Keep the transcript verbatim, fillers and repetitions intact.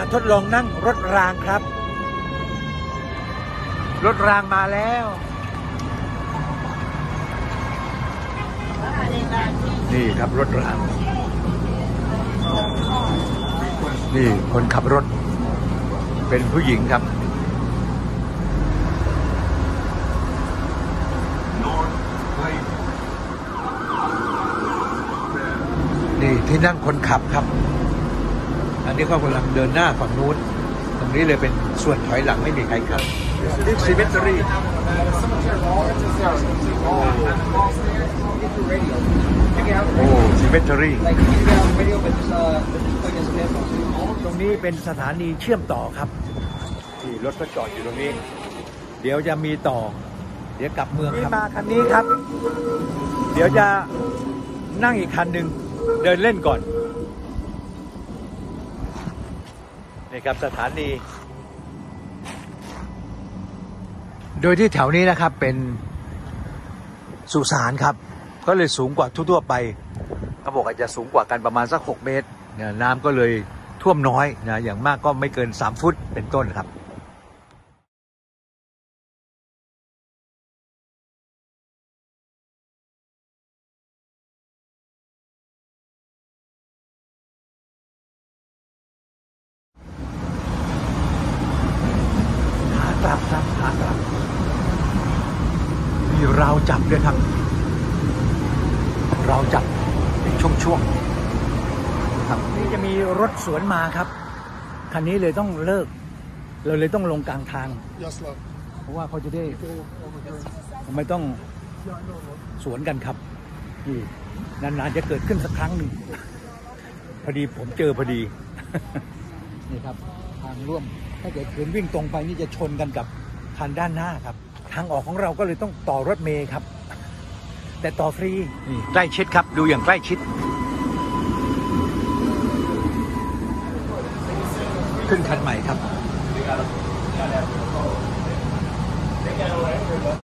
ทดลองนั่งรถรางครับรถรางมาแล้วนี่ครับรถรางนี่คนขับรถเป็นผู้หญิงครับนี่ที่นั่งคนขับครับอันนี้เขากำลังเดินหน้าฝั่งนู้นตรงนี้เลยเป็นส่วนถอยหลังไม่มีใครขับซีเมนตรีโอ้ซีเมนตรีตรงนี้เป็นสถานีเชื่อมต่อครับที่รถก็จอดอยู่ตรงนี้เดี๋ยวจะมีต่อเดี๋ยวกลับเมืองครับมาคันนี้ครับเดี๋ยวจะนั่งอีกคันหนึ่งเดินเล่นก่อนนี่ครับสถานีโดยที่แถวนี้นะครับเป็นสุสานครับก็เลยสูงกว่าทั่วๆไปเขาบอกอาจจะสูงกว่ากันประมาณสักหกเมตรเนี่ยน้ำก็เลยท่วมน้อยนะอย่างมากก็ไม่เกินสามฟุตเป็นต้นครับขากลับครับขากลับมีราวจับด้วยครับราวจับเป็นช่วงๆครับนี่จะมีรถสวนมาครับคันนี้เลยต้องเลิกเราเลยต้องลงกลางทางเพราะว่าเขาจะได้ไม่ต้องสวนกันครับนี่นานๆจะเกิดขึ้นสักครั้งหนึ่งพอดีผมเจอพอดีนี่ครับทางร่วมถ้าเกิดขืนวิ่งตรงไปนี่จะชนกันกับคันด้านหน้าครับทางออกของเราก็เลยต้องต่อรถเมล์ครับแต่ต่อฟรีนี่ใกล้ชิดครับดูอย่างใกล้ชิดขึ้นคันใหม่ครับ